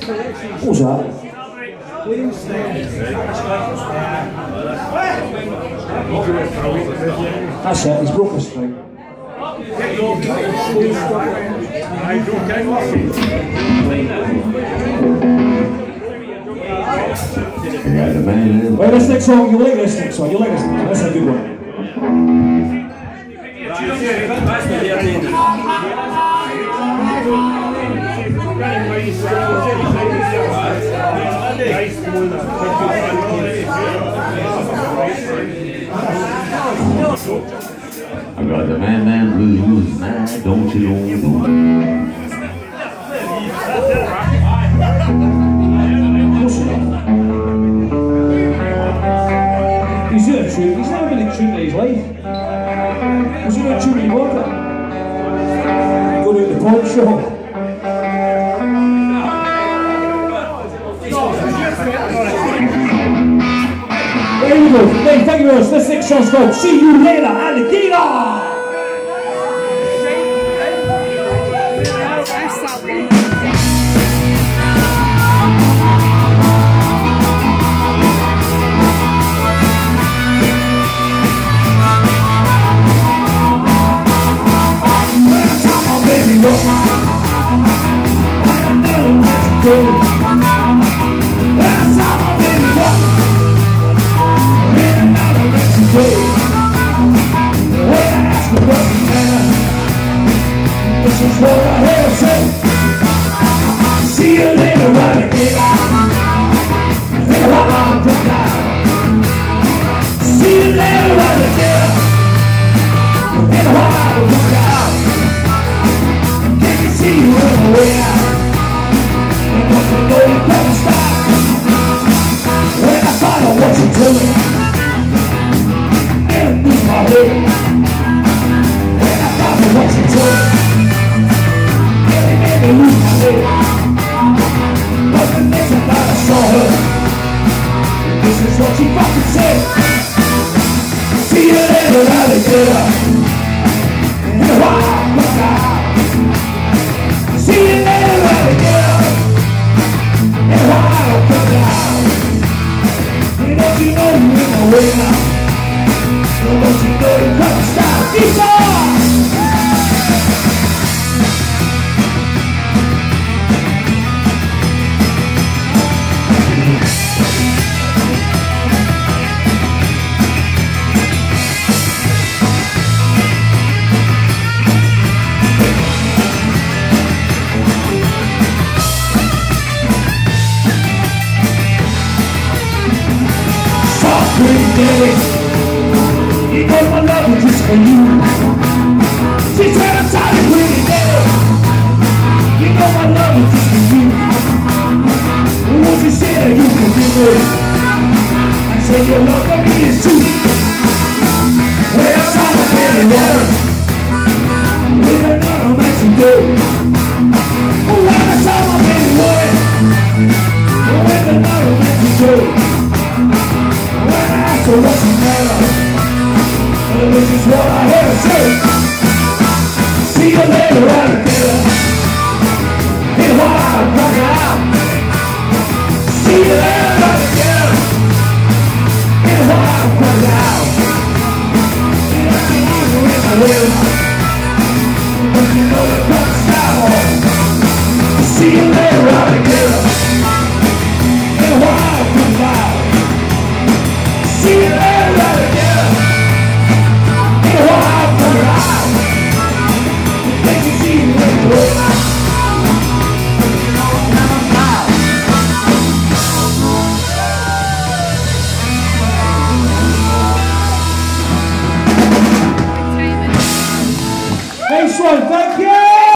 What's that? That's it, he's broke a string. Well, this next song, you like this next song, you like this next song, that's a good one. I got the man blues, man, don't you know? He's doing a tune, he's never been a tune in his life. Was he doing a tune when he worked it? Go to the pawn shop. There you go. Hey, thank you very much. This next song's called See You Later, Alligator! This is what I have to say. See you later, alligator. And while I'm down. See you later, alligator. And while I'm down. Can you see you on the way out? And once you know you can't stop. When I follow what you're doing and lose my head. When I follow what you're doing. Lose my head. But the next time I saw her, this is what she fucking said. See you later, alligator. And while I'm down. See you later, alligator. And while I'm down. And don't you know you're in the way now? Don't you know you can't stop? Guitar! You know my love is just for you. She said I'm sorry, pretty girl. You know my love is just for you. Won't you say that you can do it? I say your love for me is true. Well, I'm sorry, baby, water. With another man to go. Well, I'm sorry, baby, water. With another man to go. So what's the matter? Well, this is what I have to say. See you later, alligator. And while I'm walking out. See you later, alligator. And while I'm walking out. And I see you in the way. But you know you can't stop. See you later, alligator. And while I'm walking out. See you later, alligator. And while I'm coming out. Let me see you in the way. Nice one, thank you.